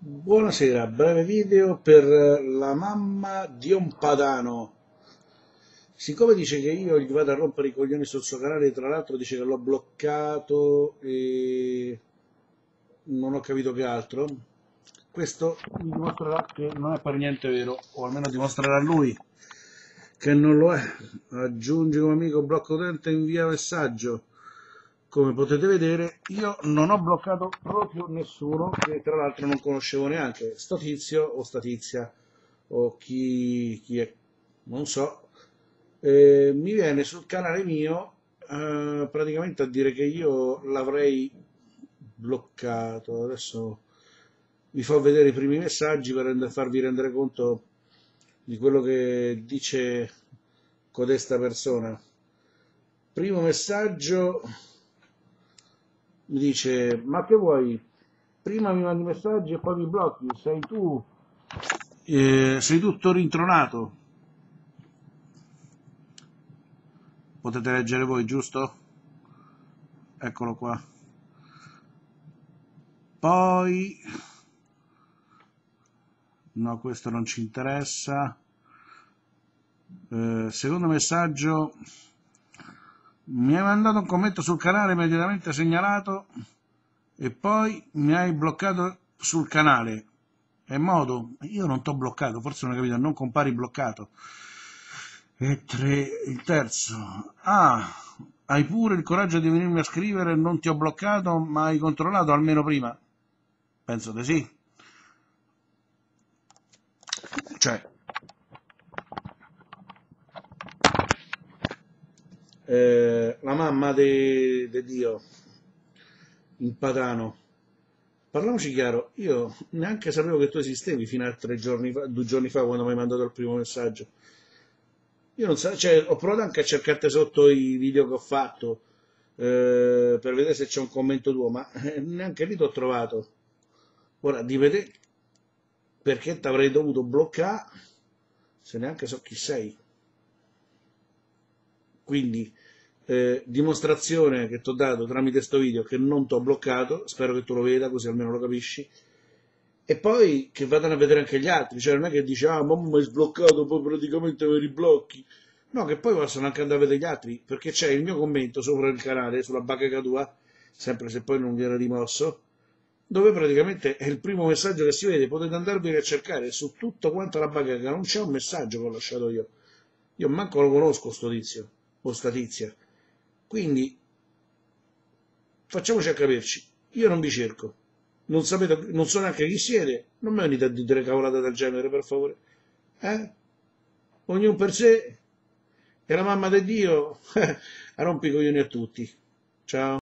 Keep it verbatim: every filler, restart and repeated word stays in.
Buonasera, breve video per la mamma di un padano. Siccome dice che io gli vado a rompere i coglioni sul suo canale, tra l'altro dice che l'ho bloccato e non ho capito che altro, questo mi dimostrerà che non è per niente vero, o almeno dimostrerà a lui che non lo è. Aggiungi come amico blocco utente e invia messaggio. Come potete vedere, io non ho bloccato proprio nessuno, che tra l'altro non conoscevo neanche, sto tizio o sta tizia, o chi, chi è, non so, eh, mi viene sul canale mio eh, praticamente a dire che io l'avrei bloccato. Adesso vi fa vedere i primi messaggi per rende- farvi rendere conto di quello che dice codesta persona. Primo messaggio mi dice: ma che vuoi? Prima mi mandi messaggi e poi mi blocchi. Sei tu, eh, sei tutto rintronato. Potete leggere voi, giusto? Eccolo qua. Poi, no, questo non ci interessa. Eh, secondo messaggio: mi hai mandato un commento sul canale immediatamente segnalato e poi mi hai bloccato sul canale. È modo? Io non t'ho bloccato, forse non hai capito, non compari bloccato. E tre, il terzo. Ah, hai pure il coraggio di venirmi a scrivere, non ti ho bloccato, ma hai controllato almeno prima? Penso di sì. Cioè, eh, la mamma di Dio, in padano. Parliamoci chiaro, io neanche sapevo che tu esistevi fino a tre giorni fa, due giorni fa quando mi hai mandato il primo messaggio. Io non so, cioè, ho provato anche a cercarti sotto i video che ho fatto eh, per vedere se c'è un commento tuo, ma eh, neanche lì ti ho trovato. Ora, di vedere perché ti avrei dovuto bloccare se neanche so chi sei. Quindi, eh, dimostrazione che ti ho dato tramite sto video che non ti ho bloccato, spero che tu lo veda così almeno lo capisci. E poi che vadano a vedere anche gli altri, cioè non è che dici, ah, ma mi hai sbloccato, poi praticamente mi riblocchi. No, che poi possono anche andare a vedere gli altri, perché c'è il mio commento sopra il canale, sulla bacheca tua, sempre se poi non viene rimosso, dove praticamente è il primo messaggio che si vede, potete andarvi a cercare su tutto quanto la bacheca, non c'è un messaggio che ho lasciato io. Io manco lo conosco sto tizio, o sta tizia. Quindi facciamoci a capirci, io non vi cerco, non sapete, non so neanche chi siete, non mi venite a dire cavolate del genere, per favore. Eh? Ognuno per sé, e la mamma di Dio, a rompi i coglioni a tutti. Ciao.